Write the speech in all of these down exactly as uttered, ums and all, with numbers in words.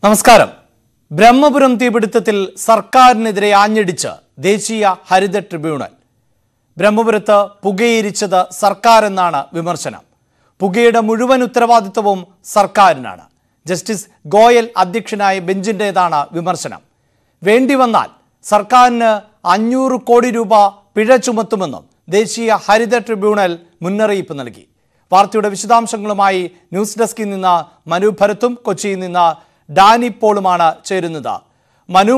നമസ്കാരം. ബ്രഹ്മപുരം തീപിടുത്തത്തിൽ സർക്കാരിനെതിരെ ആഞ്ഞടിച്ച് ദേശീയ ഹരിത ട്രിബ്യൂണൽ. ബ്രഹ്മപുരത്ത് പുകയിരിച്ചത് സർക്കാരെന്നാണ് വിമർശനം. പുകയുടെ മുഴുവൻ ഉത്തരവാദിത്വവും സർക്കാരിനാണ്. ജസ്റ്റിസ് ഗോയൽ അധ്യക്ഷനായ ബെഞ്ചിൻ്റേതാണ് വിമർശനം. വേണ്ടിവന്നാൽ സർക്കാരിന് അഞ്ഞൂറ് കോടി രൂപ പിഴ ചുമത്തുമെന്നും ദേശീയ ഹരിത ട്രിബ്യൂണൽ മുന്നറിയിപ്പ് നൽകി. വാർത്തയുടെ വിശദാംശങ്ങളുമായി ന്യൂസ് ഡെസ്കിൽ നിന്ന് മനു ഭരത്തും കൊച്ചിയിൽ നിന്ന് ഡാനി പോളുമാണ് ചേരുന്നത്. മനു,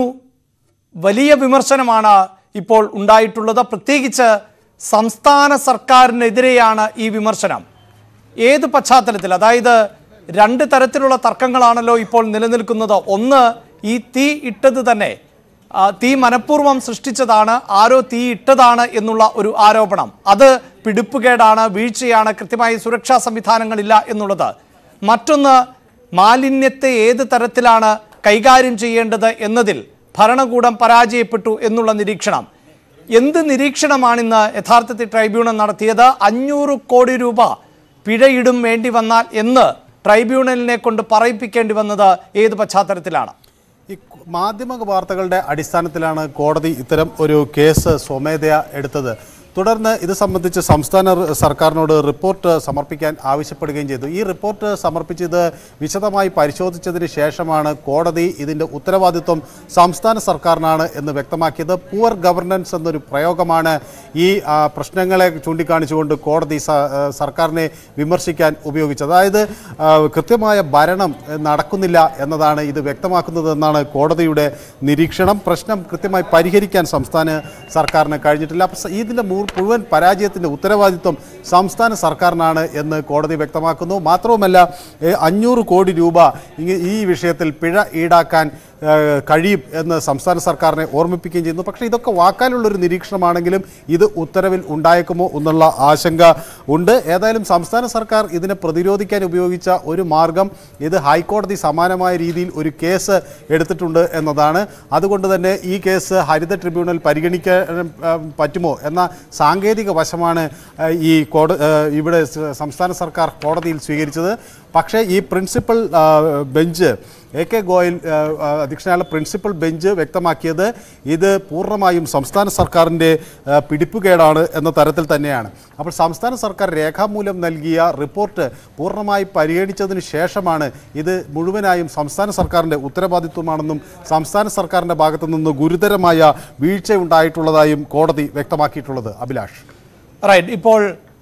വലിയ വിമർശനമാണ് ഇപ്പോൾ ഉണ്ടായിട്ടുള്ളത്. പ്രത്യേകിച്ച് സംസ്ഥാന സർക്കാരിനെതിരെയാണ് ഈ വിമർശനം. ഏത് പശ്ചാത്തലത്തിൽ? അതായത് രണ്ട് തരത്തിലുള്ള തർക്കങ്ങളാണല്ലോ ഇപ്പോൾ നിലനിൽക്കുന്നത്. ഒന്ന്, ഈ തീ ഇട്ടത് തന്നെ തീ മനഃപൂർവ്വം സൃഷ്ടിച്ചതാണ്, ആരോ തീ ഇട്ടതാണ് എന്നുള്ള ഒരു ആരോപണം. അത് പിടിപ്പുകേടാണ്, വീഴ്ചയാണ്, കൃത്യമായി സുരക്ഷാ സംവിധാനങ്ങളില്ല എന്നുള്ളത്. മറ്റൊന്ന്, മാലിന്യത്തെ ഏത് തരത്തിലാണ് കൈകാര്യം ചെയ്യേണ്ടത് എന്നതിൽ ഭരണകൂടം പരാജയപ്പെട്ടു എന്നുള്ള നിരീക്ഷണം. എന്ത് നിരീക്ഷണമാണിന്ന് യഥാർത്ഥത്തിൽ ട്രൈബ്യൂണൽ നടത്തിയത്? അഞ്ഞൂറ് കോടി രൂപ പിഴയിടും വേണ്ടി വന്നാൽ എന്ന് ട്രൈബ്യൂണലിനെ കൊണ്ട് പറയിപ്പിക്കേണ്ടി വന്നത് ഏത് പശ്ചാത്തലത്തിലാണ്? ഈ മാധ്യമ വാർത്തകളുടെ അടിസ്ഥാനത്തിലാണ് കോടതി ഇത്തരം ഒരു കേസ് സ്വമേധയാ എടുത്തത്. തുടർന്ന് ഇത് സംബന്ധിച്ച് സംസ്ഥാന സർക്കാരിനോട് റിപ്പോർട്ട് സമർപ്പിക്കാൻ ആവശ്യപ്പെടുകയും ചെയ്തു. ഈ റിപ്പോർട്ട് സമർപ്പിച്ചത് വിശദമായി പരിശോധിച്ചതിന് ശേഷമാണ് കോടതി ഇതിൻ്റെ ഉത്തരവാദിത്വം സംസ്ഥാന സർക്കാരിനാണ് എന്ന് വ്യക്തമാക്കിയത്. പുവർ ഗവർണൻസ് എന്നൊരു പ്രയോഗമാണ് ഈ പ്രശ്നങ്ങളെ ചൂണ്ടിക്കാണിച്ചുകൊണ്ട് കോടതി സർക്കാരിനെ വിമർശിക്കാൻ ഉപയോഗിച്ചത്. അതായത് കൃത്യമായ ഭരണം നടക്കുന്നില്ല എന്നതാണ് ഇത് വ്യക്തമാക്കുന്നതെന്നാണ് കോടതിയുടെ നിരീക്ഷണം. പ്രശ്നം കൃത്യമായി പരിഹരിക്കാൻ സംസ്ഥാന സർക്കാരിന് കഴിഞ്ഞിട്ടില്ല. ഇതിൻ്റെ മുഴുവൻ പരാജയത്തിൻ്റെ ഉത്തരവാദിത്വം സംസ്ഥാന സർക്കാരിനാണ് എന്ന് കോടതി വ്യക്തമാക്കുന്നു. മാത്രവുമല്ല, അഞ്ഞൂറ് കോടി രൂപ ഈ വിഷയത്തിൽ പിഴ ഈടാക്കാൻ കഴിയും എന്ന് സംസ്ഥാന സർക്കാരിനെ ഓർമ്മിപ്പിക്കുകയും ചെയ്യുന്നു. പക്ഷേ ഇതൊക്കെ വാക്കാലുള്ളൊരു നിരീക്ഷണമാണെങ്കിലും ഇത് ഉത്തരവിൽ ഉണ്ടായേക്കുമോ എന്നുള്ള ആശങ്ക ഉണ്ട്. ഏതായാലും സംസ്ഥാന സർക്കാർ ഇതിനെ പ്രതിരോധിക്കാൻ ഉപയോഗിച്ച ഒരു മാർഗം ഇത് ഹൈക്കോടതി സമാനമായ രീതിയിൽ ഒരു കേസ് എടുത്തിട്ടുണ്ട് എന്നതാണ്. അതുകൊണ്ട് തന്നെ ഈ കേസ് ഹരിത ട്രിബ്യൂണൽ പരിഗണിക്കാൻ പറ്റുമോ എന്ന സാങ്കേതിക വശമാണ് ഈ കോട ഇവിടെ സംസ്ഥാന സർക്കാർ കോടതിയിൽ സ്വീകരിച്ചത്. പക്ഷേ ഈ principal bench A K Goyal അധ്യക്ഷനായ പ്രിൻസിപ്പൽ ബെഞ്ച് വ്യക്തമാക്കിയത് ഇത് പൂർണ്ണമായും സംസ്ഥാന സർക്കാരിൻ്റെ പിടിപ്പുകേടാണ് എന്ന തരത്തിൽ തന്നെയാണ്. അപ്പോൾ സംസ്ഥാന സർക്കാർ രേഖാമൂലം നൽകിയ റിപ്പോർട്ട് പൂർണ്ണമായി പരിഗണിച്ചതിന് ശേഷമാണ് ഇത് മുഴുവനായും സംസ്ഥാന സർക്കാരിൻ്റെ ഉത്തരവാദിത്വമാണെന്നും സംസ്ഥാന സർക്കാരിൻ്റെ ഭാഗത്തു നിന്ന് ഗുരുതരമായ വീഴ്ച ഉണ്ടായിട്ടുള്ളതായും കോടതി വ്യക്തമാക്കിയിട്ടുള്ളത്. അഭിലാഷ്. റൈറ്റ്. ഇപ്പോൾ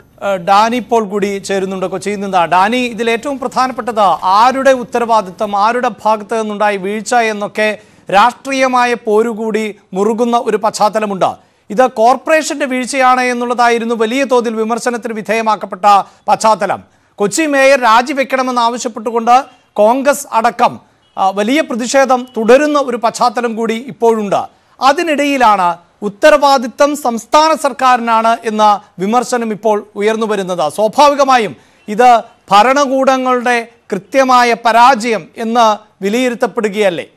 ഡാനി പോൾ കൂടി ചേരുന്നുണ്ട് കൊച്ചിയിൽ നിന്ന്. ഡാനി, ഇതിൽ ഏറ്റവും പ്രധാനപ്പെട്ടത് ആരുടെ ഉത്തരവാദിത്വം, ആരുടെ ഭാഗത്ത് നിന്നുണ്ടായി വീഴ്ച എന്നൊക്കെ രാഷ്ട്രീയമായ പോരുകൂടി മുറുകുന്ന ഒരു പശ്ചാത്തലമുണ്ട്. ഇത് കോർപ്പറേഷന്റെ വീഴ്ചയാണ് എന്നുള്ളതായിരുന്നു വലിയ തോതിൽ വിമർശനത്തിന് വിധേയമാക്കപ്പെട്ട പശ്ചാത്തലം. കൊച്ചി മേയർ രാജിവെക്കണമെന്ന് ആവശ്യപ്പെട്ടുകൊണ്ട് കോൺഗ്രസ് അടക്കം വലിയ പ്രതിഷേധം തുടരുന്ന ഒരു പശ്ചാത്തലം കൂടി ഇപ്പോഴുണ്ട്. അതിനിടയിലാണ് ഉത്തരവാദിത്തം സംസ്ഥാന സർക്കാരിനാണ് എന്ന വിമർശനം ഇപ്പോൾ ഉയർന്നു വരുന്നത്. സ്വാഭാവികമായും ഇത് ഭരണകൂടങ്ങളുടെ കൃത്യമായ പരാജയം എന്ന് വിലയിരുത്തപ്പെടുകയല്ലേ?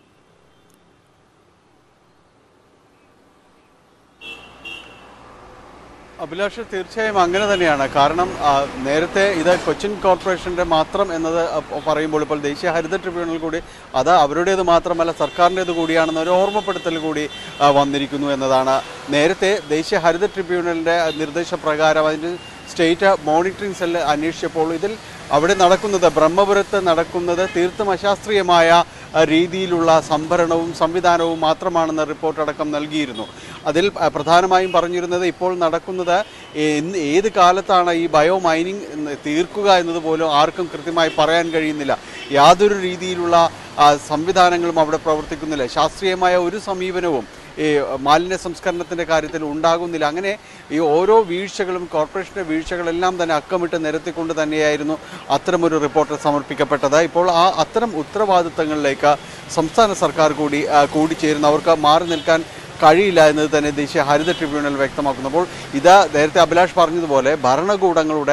അഭിലാഷ്, തീർച്ചയായും അങ്ങനെ തന്നെയാണ്. കാരണം നേരത്തെ ഇത് കൊച്ചിൻ കോർപ്പറേഷൻ്റെ മാത്രം എന്നത് പറയുമ്പോൾ ഇപ്പോൾ ദേശീയ ഹരിത ട്രിബ്യൂണൽ കൂടി അത് അവരുടേത് മാത്രമല്ല സർക്കാരിൻ്റേത് കൂടിയാണെന്ന് ഒരു ഓർമ്മപ്പെടുത്തൽ കൂടി വന്നിരിക്കുന്നു എന്നതാണ്. നേരത്തെ ദേശീയ ഹരിത ട്രിബ്യൂണലിൻ്റെ നിർദ്ദേശപ്രകാരം അതിൻ്റെ സ്റ്റേറ്റ് മോണിറ്ററിംഗ് സെല്ല് അന്വേഷിച്ചപ്പോൾ ഇതിൽ അവിടെ നടക്കുന്നത് ബ്രഹ്മപുരത്ത് നടക്കുന്നത് തീർത്തും അശാസ്ത്രീയമായ രീതിയിലുള്ള സംഭരണവും സംവിധാനവും മാത്രമാണെന്ന് റിപ്പോർട്ടടക്കം നൽകിയിരുന്നു. അതിൽ പ്രധാനമായും പറഞ്ഞിരുന്നത് ഇപ്പോൾ നടക്കുന്നത് ഏത് കാലത്താണ് ഈ ബയോ മൈനിങ് തീർക്കുക എന്നതുപോലും ആർക്കും കൃത്യമായി പറയാൻ കഴിയുന്നില്ല. യാതൊരു രീതിയിലുള്ള സംവിധാനങ്ങളും അവിടെ പ്രവർത്തിക്കുന്നില്ല. ശാസ്ത്രീയമായ ഒരു സമീപനവും ഈ മാലിന്യ സംസ്കരണത്തിൻ്റെ കാര്യത്തിൽ ഉണ്ടാകുന്നില്ല. അങ്ങനെ ഈ ഓരോ വീഴ്ചകളും കോർപ്പറേഷൻ്റെ വീഴ്ചകളെല്ലാം തന്നെ അക്കമിട്ട് നിരത്തിക്കൊണ്ട് തന്നെയായിരുന്നു അത്തരമൊരു റിപ്പോർട്ട് സമർപ്പിക്കപ്പെട്ടത്. ഇപ്പോൾ ആ അത്തരം ഉത്തരവാദിത്തങ്ങളിലേക്ക് സംസ്ഥാന സർക്കാർ കൂടി കൂടിച്ചേരുന്നു. അവർക്ക് മാറി നിൽക്കാൻ കഴിയില്ല എന്നത് തന്നെ ദേശീയ ഹരിത ട്രിബ്യൂണൽ വ്യക്തമാക്കുന്നു. അപ്പോൾ ഇത് നേരത്തെ അഭിലാഷ് പറഞ്ഞതുപോലെ ഭരണകൂടങ്ങളുടെ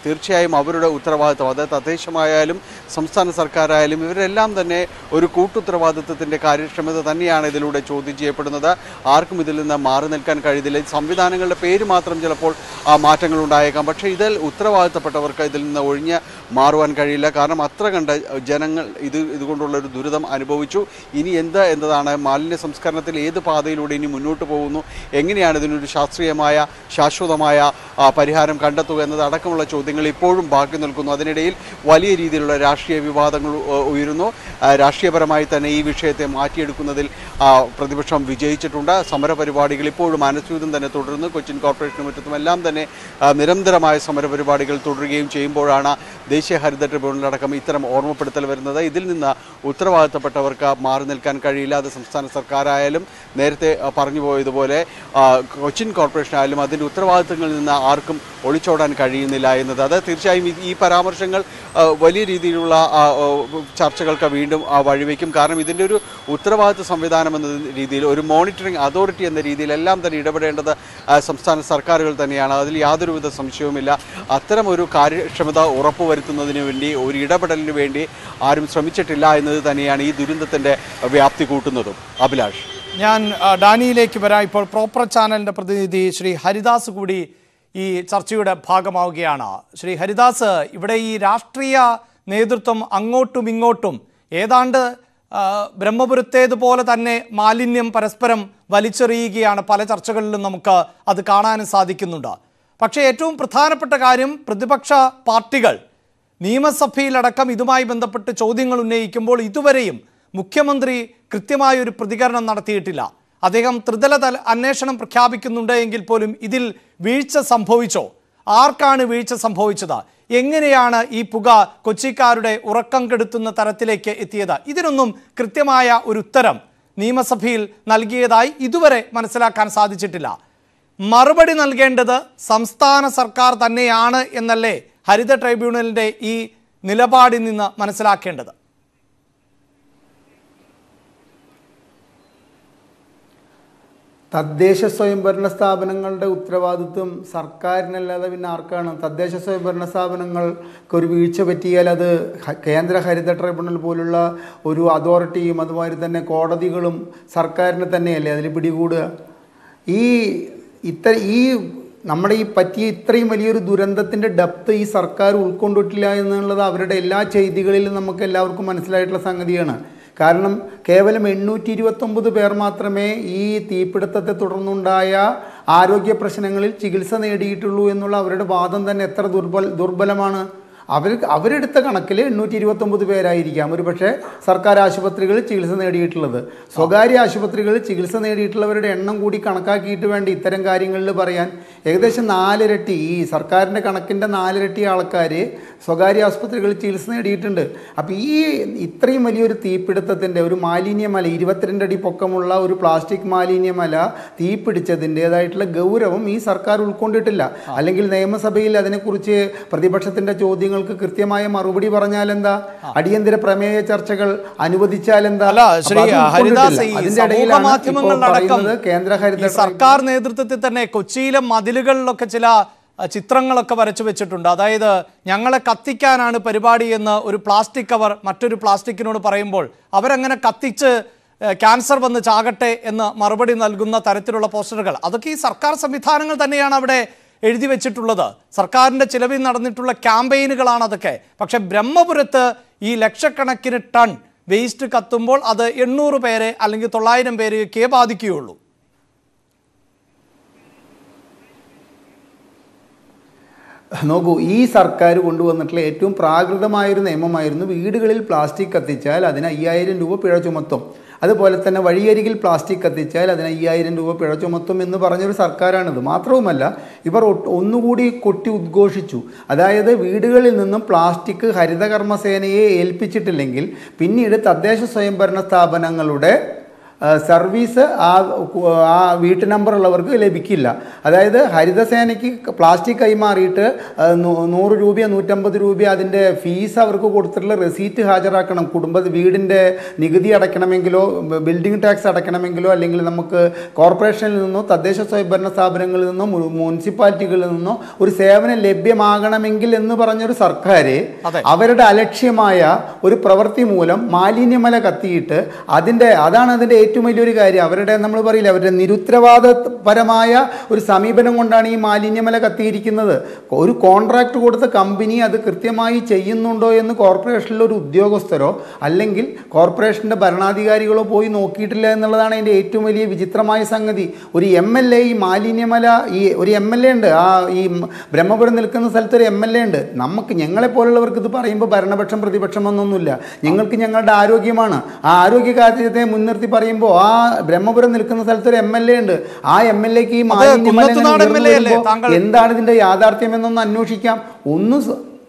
തീർച്ചയായും അവരുടെ ഉത്തരവാദിത്വം, അത് തദ്ദേശമായാലും സംസ്ഥാന സർക്കാരായാലും ഇവരെല്ലാം തന്നെ ഒരു കൂട്ടുത്തരവാദിത്വത്തിൻ്റെ കാര്യക്ഷമത തന്നെയാണ് ഇതിലൂടെ ചോദ്യം ചെയ്യപ്പെടുന്നത്. ആർക്കും ഇതിൽ നിന്ന് മാറി നിൽക്കാൻ കഴിയുന്നില്ല. സംവിധാനങ്ങളുടെ പേര് മാത്രം ചിലപ്പോൾ ആ മാറ്റങ്ങൾ ഉണ്ടായേക്കാം, പക്ഷേ ഇതിൽ ഉത്തരവാദിത്തപ്പെട്ടവർക്ക് ഇതിൽ നിന്ന് ഒഴിഞ്ഞ് മാറുവാൻ കഴിയില്ല. കാരണം അത്ര കണ്ട് ജനങ്ങൾ ഇത് ഇതുകൊണ്ടുള്ളൊരു ദുരിതം അനുഭവിച്ചു. ഇനി എന്ത് എന്നതാണ് മാലിന്യ സംസ്കരണത്തിൽ ഏത് പാതയിലൂടെ ഇനി മുന്നോട്ട് പോകുന്നു, എങ്ങനെയാണ് ഇതിനൊരു ശാസ്ത്രീയമായ ശാശ്വതമായ പരിഹാരം കണ്ടെത്തുക എന്നത് അടക്കമുള്ള ചോദ്യങ്ങൾ ഇപ്പോഴും ബാക്കി നിൽക്കുന്നു. അതിനിടയിൽ വലിയ രീതിയിലുള്ള രാഷ്ട്രീയ വിവാദങ്ങൾ ഉയരുന്നു. രാഷ്ട്രീയപരമായി തന്നെ ഈ വിഷയത്തെ മാറ്റിയെടുക്കുന്നതിൽ പ്രതിപക്ഷം വിജയിച്ചിട്ടുണ്ട്. സമരപരിപാടികൾ ഇപ്പോഴും അനശ്വതം തന്നെ തുടരുന്നു. കൊച്ചിൻ കോർപ്പറേഷനും മറ്റുമെല്ലാം തന്നെ നിരന്തരമായ സമരപരിപാടികൾ തുടരുകയും ചെയ്യുമ്പോഴാണ് ദേശീയ ഹരിത ട്രിബ്യൂണലടക്കം ഇത്തരം ഓർമ്മപ്പെടുത്തൽ വരുന്നത്. ഇതിൽ നിന്ന് ഉത്തരവാദിത്തപ്പെട്ടവർക്ക് മാറി നിൽക്കാൻ കഴിയില്ല. അത് സംസ്ഥാന സർക്കാരായാലും നേരത്തെ പറഞ്ഞു പോയതുപോലെ കൊച്ചിൻ കോർപ്പറേഷൻ ആയാലും അതിൻ്റെ ഉത്തരവാദിത്തങ്ങളിൽ നിന്ന് ആർക്കും ഒളിച്ചോടാൻ കഴിയുന്നില്ല എന്നത്. അത് തീർച്ചയായും ഈ പരാമർശങ്ങൾ വലിയ രീതിയിലുള്ള ചർച്ചകൾക്ക് വീണ്ടും വഴിവെക്കും. കാരണം ഇതിൻ്റെ ഒരു ഉത്തരവാദിത്വ സംവിധാനം എന്ന രീതിയിൽ, ഒരു മോണിറ്ററിംഗ് അതോറിറ്റി എന്ന രീതിയിൽ എല്ലാം തന്നെ ഇടപെടേണ്ടത് സംസ്ഥാന സർക്കാരുകൾ തന്നെയാണ്. അതിൽ യാതൊരുവിധ സംശയവുമില്ല. അത്തരം ഒരു കാര്യക്ഷമത ഉറപ്പുവരുത്തുന്നതിന് വേണ്ടി, ഒരു ഇടപെടലിന് വേണ്ടി ആരും ശ്രമിച്ചിട്ടില്ല എന്നത് തന്നെയാണ് ഈ ദുരന്തത്തിൻ്റെ വ്യാപ്തി കൂട്ടുന്നതും. അഭിലാഷ്, ഞാൻ ഡാനിയിലേക്ക് വരാം. ഇപ്പോൾ പ്രോപ്പർ ചാനലിൻ്റെ പ്രതിനിധി ശ്രീ ഹരിദാസ് കൂടി ഈ ചർച്ചയുടെ ഭാഗമാവുകയാണ്. ശ്രീ ഹരിദാസ്, ഇവിടെ ഈ രാഷ്ട്രീയ നേതൃത്വം അങ്ങോട്ടും ഇങ്ങോട്ടും ഏതാണ്ട് ബ്രഹ്മപുരത്തേതുപോലെ തന്നെ മാലിന്യം പരസ്പരം വലിച്ചെറിയുകയാണ്. പല ചർച്ചകളിലും നമുക്ക് അത് കാണാനും സാധിക്കുന്നുണ്ട്. പക്ഷേ ഏറ്റവും പ്രധാനപ്പെട്ട കാര്യം, പ്രതിപക്ഷ പാർട്ടികൾ നിയമസഭയിലടക്കം ഇതുമായി ബന്ധപ്പെട്ട് ചോദ്യങ്ങൾ ഉന്നയിക്കുമ്പോൾ ഇതുവരെയും മുഖ്യമന്ത്രി കൃത്യമായൊരു പ്രതികരണം നടത്തിയിട്ടില്ല. അദ്ദേഹം ത്രിതല തല അന്വേഷണം പ്രഖ്യാപിക്കുന്നുണ്ട് എങ്കിൽ പോലും ഇതിൽ വീഴ്ച സംഭവിച്ചോ? ആർക്കാണ് വീഴ്ച സംഭവിച്ചത്? എങ്ങനെയാണ് ഈ പുക കൊച്ചിക്കാരുടെ ഉറക്കം കെടുത്തുന്ന തരത്തിലേക്ക് എത്തിയത്? ഇതിനൊന്നും കൃത്യമായ ഒരു ഉത്തരം നിയമസഭയിൽ നൽകിയതായി ഇതുവരെ മനസ്സിലാക്കാൻ സാധിച്ചിട്ടില്ല. മറുപടി നൽകേണ്ടത് സംസ്ഥാന സർക്കാർ തന്നെയാണ് എന്നല്ലേ ഹരിത ട്രൈബ്യൂണലിൻ്റെ ഈ നിലപാടിൽ നിന്ന് മനസ്സിലാക്കേണ്ടത്? തദ്ദേശ സ്വയംഭരണ സ്ഥാപനങ്ങളുടെ ഉത്തരവാദിത്വം സർക്കാരിനല്ലാതെ പിന്നെ ആർക്കാണ്? തദ്ദേശ സ്വയംഭരണ സ്ഥാപനങ്ങൾക്ക് ഒരു വീഴ്ച പറ്റിയാൽ അത് കേന്ദ്ര ഹരിത ട്രൈബ്യൂണൽ പോലുള്ള ഒരു അതോറിറ്റിയും അതുമാതിരി തന്നെ കോടതികളും സർക്കാരിനെ തന്നെയല്ലേ അതിൽ പിടികൂടുക? ഈ ഇത്ര ഈ നമ്മുടെ ഈ പറ്റിയ ഇത്രയും വലിയൊരു ദുരന്തത്തിൻ്റെ ഡെപ്ത് ഈ സർക്കാർ ഉൾക്കൊണ്ടിട്ടില്ല എന്നുള്ളത് അവരുടെ എല്ലാ ചെയ്തികളിലും നമുക്ക് എല്ലാവർക്കും മനസ്സിലായിട്ടുള്ള സംഗതിയാണ്. കാരണം കേവലം എണ്ണൂറ്റി ഇരുപത്തൊമ്പത് പേർ മാത്രമേ ഈ തീപിടുത്തത്തെ തുടർന്നുണ്ടായ ആരോഗ്യ പ്രശ്നങ്ങളിൽ ചികിത്സ നേടിയിട്ടുള്ളൂ എന്നുള്ള അവരുടെ വാദം തന്നെ എത്ര ദുർബല ദുർബലമാണ്. അവർ അവരെടുത്ത കണക്കിൽ എണ്ണൂറ്റി ഇരുപത്തൊമ്പത് പേരായിരിക്കാം ഒരു പക്ഷേ സർക്കാർ ആശുപത്രികളിൽ ചികിത്സ നേടിയിട്ടുള്ളത്. സ്വകാര്യ ആശുപത്രികളിൽ ചികിത്സ നേടിയിട്ടുള്ളവരുടെ എണ്ണം കൂടി കണക്കാക്കിയിട്ട് വേണ്ട ഇത്തരം കാര്യങ്ങളിൽ പറയാൻ. ഏകദേശം നാലിരട്ടി, ഈ സർക്കാരിൻ്റെ കണക്കിൻ്റെ നാലിരട്ടി ആൾക്കാർ സ്വകാര്യ ആശുപത്രികളിൽ ചികിത്സ നേടിയിട്ടുണ്ട്. അപ്പോൾ ഈ ഇത്രയും വലിയൊരു തീപിടുത്തത്തിൻ്റെ ഒരു മാലിന്യമല, ഇരുപത്തിരണ്ട് അടി പൊക്കമുള്ള ഒരു പ്ലാസ്റ്റിക് മാലിന്യമല തീപിടിച്ചതിൻ്റേതായിട്ടുള്ള ഗൗരവം ഈ സർക്കാർ ഉൾക്കൊണ്ടിട്ടില്ല. അല്ലെങ്കിൽ നിയമസഭയിൽ അതിനെക്കുറിച്ച് പ്രതിപക്ഷത്തിൻ്റെ ചോദ്യങ്ങൾക്ക് കൃത്യമായ മറുപടി പറഞ്ഞാൽ എന്താ? അടിയന്തര പ്രമേയ ചർച്ചകൾ അനുവദിച്ചാൽ എന്താ? കേന്ദ്ര ഹരിത സർക്കാർ നേതൃത്വത്തിൽ തന്നെ കൊച്ചിയിലെ മതിലുകളിലൊക്കെ ചില ചിത്രങ്ങളൊക്കെ വരച്ചു വെച്ചിട്ടുണ്ട്. അതായത് ഞങ്ങളെ കത്തിക്കാനാണ് പരിപാടി എന്ന് ഒരു പ്ലാസ്റ്റിക് കവർ മറ്റൊരു പ്ലാസ്റ്റിക്കിനോട് പറയുമ്പോൾ അവരങ്ങനെ കത്തിച്ച് ക്യാൻസർ വന്ന് ചാകട്ടെ എന്ന് മറുപടി നൽകുന്ന തരത്തിലുള്ള പോസ്റ്ററുകൾ, അതൊക്കെ ഈ സർക്കാർ സംവിധാനങ്ങൾ തന്നെയാണ് അവിടെ എഴുതി വെച്ചിട്ടുള്ളത്. സർക്കാരിൻ്റെ ചിലവിൽ നടന്നിട്ടുള്ള ക്യാമ്പയിനുകളാണ് അതൊക്കെ. പക്ഷെ ബ്രഹ്മപുരത്ത് ഈ ലക്ഷക്കണക്കിന് ടൺ വേസ്റ്റ് കത്തുമ്പോൾ അത് എണ്ണൂറ് പേരെ അല്ലെങ്കിൽ തൊള്ളായിരം പേരെയൊക്കെ ബാധിക്കുകയുള്ളൂ. നോക്കൂ, ഈ സർക്കാർ കൊണ്ടുവന്നിട്ടുള്ള ഏറ്റവും പ്രാകൃതമായൊരു നിയമമായിരുന്നു വീടുകളിൽ പ്ലാസ്റ്റിക് കത്തിച്ചാൽ അതിന് അയ്യായിരം രൂപ പിഴ ചുമത്തും, അതുപോലെ തന്നെ വഴിയരികിൽ പ്ലാസ്റ്റിക് കത്തിച്ചാൽ അതിന് അയ്യായിരം രൂപ പിഴ ചുമത്തും എന്ന് പറഞ്ഞൊരു സർക്കാരാണിത്. മാത്രവുമല്ല, ഇവർ ഒന്നുകൂടി കൊട്ടി ഉദ്ഘോഷിച്ചു. അതായത് വീടുകളിൽ നിന്നും പ്ലാസ്റ്റിക് ഹരിതകർമ്മസേനയെ ഏൽപ്പിച്ചിട്ടില്ലെങ്കിൽ പിന്നീട് തദ്ദേശ സ്വയംഭരണ സ്ഥാപനങ്ങളുടെ സർവീസ് ആ ആ വീട്ടു നമ്പറുള്ളവർക്ക് ലഭിക്കില്ല. അതായത് ഹരിതസേനയ്ക്ക് പ്ലാസ്റ്റിക് കൈമാറിയിട്ട് നൂറ് രൂപയോ നൂറ്റമ്പത് രൂപയോ അതിൻ്റെ ഫീസ് അവർക്ക് കൊടുത്തിട്ടുള്ള റെസീറ്റ് ഹാജരാക്കണം. കുടുംബ വീടിൻ്റെ നികുതി അടയ്ക്കണമെങ്കിലോ ബിൽഡിംഗ് ടാക്സ് അടയ്ക്കണമെങ്കിലോ അല്ലെങ്കിൽ നമുക്ക് കോർപ്പറേഷനിൽ നിന്നോ തദ്ദേശ സ്വയംഭരണ സ്ഥാപനങ്ങളിൽ നിന്നോ മുനിസിപ്പാലിറ്റികളിൽ നിന്നോ ഒരു സേവനം ലഭ്യമാകണമെങ്കിൽ എന്ന് പറഞ്ഞൊരു സർക്കാർ അവരുടെ അലക്ഷ്യമായ ഒരു പ്രവൃത്തി മൂലം മാലിന്യമല കത്തിയിട്ട് അതിൻ്റെ അതാണ് അതിൻ്റെ ഏറ്റവും വലിയൊരു കാര്യം. അവരുടെ നമ്മൾ പറയില്ല അവരുടെ നിരുത്തരവാദപരമായ ഒരു സമീപനം കൊണ്ടാണ് ഈ മാലിന്യമല കത്തിയിരിക്കുന്നത്. ഒരു കോൺട്രാക്ട് കൊടുത്ത കമ്പനി അത് കൃത്യമായി ചെയ്യുന്നുണ്ടോ എന്ന് കോർപ്പറേഷനിലെ ഒരു ഉദ്യോഗസ്ഥരോ അല്ലെങ്കിൽ കോർപ്പറേഷൻ്റെ ഭരണാധികാരികളോ പോയി നോക്കിയിട്ടില്ല എന്നുള്ളതാണ് അതിൻ്റെ ഏറ്റവും വലിയ വിചിത്രമായ സംഗതി. ഒരു എം എൽ എ ഈ മാലിന്യമല ഈ ഒരു എം എൽ എ ഉണ്ട്, ആ ഈ ബ്രഹ്മപുരം നിൽക്കുന്ന സ്ഥലത്ത് ഒരു എം എൽ എ ഉണ്ട്. നമുക്ക് ഞങ്ങളെപ്പോലുള്ളവർക്ക് ഇത് പറയുമ്പോൾ ഭരണപക്ഷം പ്രതിപക്ഷം എന്നൊന്നുമില്ല. ഞങ്ങൾക്ക് ഞങ്ങളുടെ ആരോഗ്യമാണ്. ആ ആരോഗ്യ കാര്യത്തെ മുൻനിർത്തി പറയുമ്പോൾ ആ ബ്രഹ്മപുരം നിൽക്കുന്ന സ്ഥലത്ത് ഒരു എം എൽ എ ഉണ്ട്. ആ എം എൽ എക്ക് ഈ മാലിന്യമല എന്താണ് ഇതിന്റെ യാഥാർത്ഥ്യം എന്നൊന്ന് അന്വേഷിക്കാം. ഒന്നും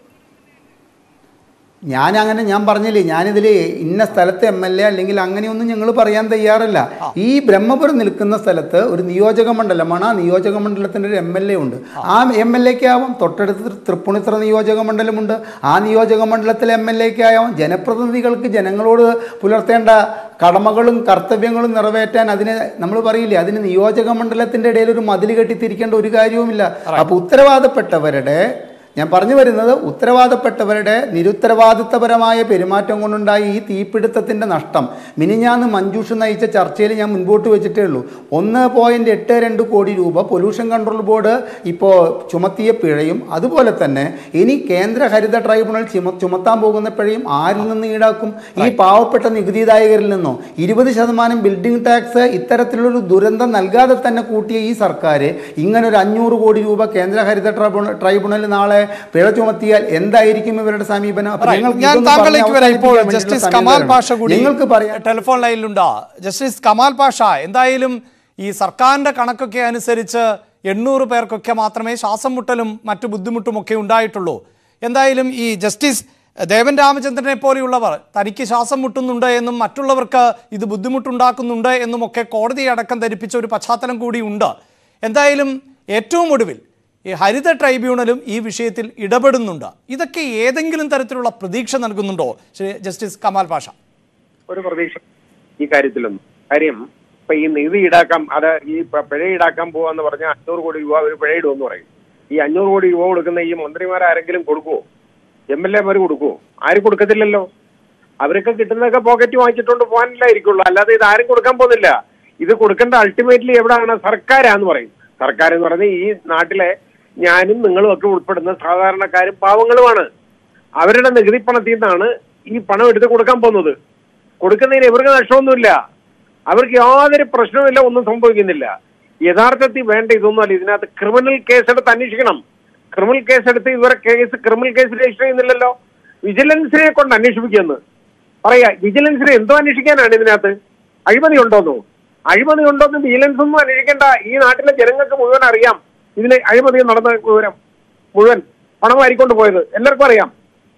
ഞാനങ്ങനെ ഞാൻ പറഞ്ഞില്ലേ, ഞാനിതിൽ ഇന്ന സ്ഥലത്തെ എം എൽ എ അല്ലെങ്കിൽ അങ്ങനെയൊന്നും ഞങ്ങൾ പറയാൻ തയ്യാറല്ല. ഈ ബ്രഹ്മപുരം നിൽക്കുന്ന സ്ഥലത്ത് ഒരു നിയോജക മണ്ഡലമാണ്. ആ നിയോജക മണ്ഡലത്തിൻ്റെ ഒരു എം എൽ എ ഉണ്ട്. ആ എം എൽ എക്ക് ആവാം. തൊട്ടടുത്ത് തൃപ്പൂണിത്തുറ നിയോജക മണ്ഡലമുണ്ട്. ആ നിയോജക മണ്ഡലത്തിലെ എം എൽ എക്ക് ആവാം. ജനപ്രതിനിധികൾക്ക് ജനങ്ങളോട് പുലർത്തേണ്ട കടമകളും കർത്തവ്യങ്ങളും നിറവേറ്റാൻ അതിന് നമ്മൾ പറയില്ലേ, അതിന് നിയോജക മണ്ഡലത്തിൻ്റെ ഇടയിൽ ഒരു മതിൽ കെട്ടിത്തിരിക്കേണ്ട ഒരു കാര്യവുമില്ല. അപ്പോൾ ഉത്തരവാദപ്പെട്ടവരുടെ ഞാൻ പറഞ്ഞു വരുന്നത് ഉത്തരവാദപ്പെട്ടവരുടെ നിരുത്തരവാദിത്തപരമായ പെരുമാറ്റം കൊണ്ടുണ്ടായ ഈ തീപിടുത്തത്തിൻ്റെ നഷ്ടം മിനിഞ്ഞാന്ന് മഞ്ജുഷ് നയിച്ച ചർച്ചയിൽ ഞാൻ മുൻപോട്ട് വെച്ചിട്ടേ ഉള്ളൂ. ഒന്ന് പോയിൻറ്റ് എട്ട് രണ്ട് കോടി രൂപ പൊല്യൂഷൻ കൺട്രോൾ ബോർഡ് ഇപ്പോൾ ചുമത്തിയ പിഴയും അതുപോലെ തന്നെ ഇനി കേന്ദ്ര ഹരിത ട്രൈബ്യൂണൽ ചുമ ചുമത്താൻ പോകുന്ന പിഴയും ആരിൽ നിന്ന് ഈടാക്കും? ഈ പാവപ്പെട്ട നികുതിദായകരിൽ നിന്നോ? ഇരുപത് ശതമാനം ബിൽഡിംഗ് ടാക്സ് ഇത്തരത്തിലുള്ളൊരു ദുരന്തം നൽകാതെ തന്നെ കൂട്ടിയ ഈ സർക്കാർ ഇങ്ങനൊരു അഞ്ഞൂറ് കോടി രൂപ കേന്ദ്ര ഹരിത ട്രൈബ്യൂണൽ ട്രൈബ്യൂണൽ നാളെ പിഴ ചുമത്തിയാൽ എന്തായിരിക്കും ഇവരുടെ സമീപനം? ഞാൻ താങ്കളിലേക്ക് വരാം. ഇപ്പോൾ ജസ്റ്റിസ് കമാൽ പാഷ കൂടി നിങ്ങൾക്ക് പറയാം ടെലിഫോൺ ലൈനിലുണ്ടോ? ജസ്റ്റിസ് കമാൽ പാഷ, എന്തായാലും ഈ സർക്കാരിന്റെ കണക്കൊക്കെ അനുസരിച്ച് എണ്ണൂറ് പേർക്കൊക്കെ മാത്രമേ ശ്വാസം മുട്ടലും മറ്റു ബുദ്ധിമുട്ടുമൊക്കെ ഉണ്ടായിട്ടുള്ളൂ. എന്തായാലും ഈ ജസ്റ്റിസ് ദേവൻ രാമചന്ദ്രനെ പോലെയുള്ളവർ തനിക്ക് ശ്വാസം മുട്ടുന്നുണ്ട് എന്നും മറ്റുള്ളവർക്ക് ഇത് ബുദ്ധിമുട്ടുണ്ടാക്കുന്നുണ്ട് എന്നുമൊക്കെ കോടതിയെ അടക്കം ധരിപ്പിച്ച ഒരു പശ്ചാത്തലം കൂടി ഉണ്ട്. എന്തായാലും ഏറ്റവും ഒടുവിൽ ഈ ഹരിത ട്രൈബ്യൂണലും ഈ വിഷയത്തിൽ ഇടപെടുന്നുണ്ട്. ഇതൊക്കെ ഏതെങ്കിലും തരത്തിലുള്ള പ്രതീക്ഷ നൽകുന്നുണ്ടോ ജസ്റ്റിസ് കമാൽ പാഷ? ഒരു പ്രതീക്ഷ ഈ കാര്യത്തിലൊന്നും. കാര്യം ഇപ്പൊ ഈ നികുതി ഈടാക്കാം, അത് ഈ പിഴ ഈടാക്കാൻ പോവാന്ന് പറഞ്ഞാൽ അഞ്ഞൂറ് കോടി രൂപ ഒരു പിഴ ഇടുമെന്ന് പറയും. ഈ അഞ്ഞൂറ് കോടി രൂപ കൊടുക്കുന്ന ഈ മന്ത്രിമാരാരെങ്കിലും കൊടുക്കുവോ? എം എൽ എമാർ കൊടുക്കുവോ? ആരും കൊടുക്കത്തില്ലല്ലോ. അവരൊക്കെ കിട്ടുന്നതൊക്കെ പോക്കറ്റ് വാങ്ങിച്ചിട്ടുണ്ട് പോകാനില്ലായിരിക്കുള്ളൂ. അല്ലാതെ ഇത് ആരും കൊടുക്കാൻ പോകുന്നില്ല. ഇത് കൊടുക്കേണ്ട അൾട്ടിമേറ്റ്ലി എവിടെയാണ്? സർക്കാരാന്ന് പറയും. സർക്കാർ എന്ന് പറഞ്ഞാൽ ഈ നാട്ടിലെ ഞാനും നിങ്ങളും ഒക്കെ ഉൾപ്പെടുന്ന സാധാരണക്കാരും പാവങ്ങളുമാണ്. അവരുടെ നികുതി പണത്തിൽ നിന്നാണ് ഈ പണം എടുത്ത് കൊടുക്കാൻ പോകുന്നത്. കൊടുക്കുന്നതിന് ഇവർക്ക് നഷ്ടമൊന്നുമില്ല. അവർക്ക് യാതൊരു പ്രശ്നവുമില്ല, ഒന്നും സംഭവിക്കുന്നില്ല. യഥാർത്ഥത്തിൽ വേണ്ട ഇതൊന്നും അല്ല. ഇതിനകത്ത് ക്രിമിനൽ കേസെടുത്ത് അന്വേഷിക്കണം. ക്രിമിനൽ കേസെടുത്ത് ഇവരെ കേസ് ക്രിമിനൽ കേസ് രജിസ്റ്റർ ചെയ്യുന്നില്ലല്ലോ. വിജിലൻസിനെ കൊണ്ട് അന്വേഷിപ്പിക്കുമെന്ന് പറയാ. വിജിലൻസിനെ എന്തോ അന്വേഷിക്കാനാണ് ഇതിനകത്ത്? അഴിമതി ഉണ്ടോന്നോ? അഴിമതി ഉണ്ടോന്ന് വിജിലൻസ് ഒന്നും അന്വേഷിക്കേണ്ട. ഈ നാട്ടിലെ ജനങ്ങൾക്ക് മുഴുവൻ അറിയാം ഇതിന് അഴിമതി നടന്ന വിവരം മുഴുവൻ. പണം വാരിക്കൊണ്ട് പോയത് എല്ലാവർക്കും അറിയാം.